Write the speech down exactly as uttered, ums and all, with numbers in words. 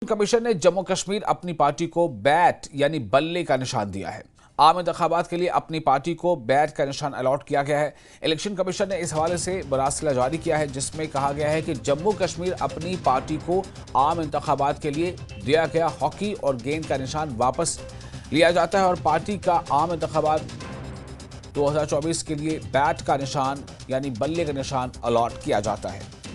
Commission ने जम्मू कश्मीर अपनी party को बैट यानी बल्ले का निशान दिया है। आम इंतखाबात के लिए अपनी पार्टी को बैट का निशान अलॉट किया गया है। इलेक्शन कमीशन ने इस हवाले से मरासिला जारी किया है, जिसमें कहा गया है कि जम्मू कश्मीर अपनी पार्टी को आम इंतखाबात के लिए दिया गया हॉकी और गेंद का निशान वापस लिया जाता है और पार्टी का आम इंतखाबात दो हज़ार चौबीस के लिए बैट का निशान यानी बल्ले का निशान अलॉट किया जाता है।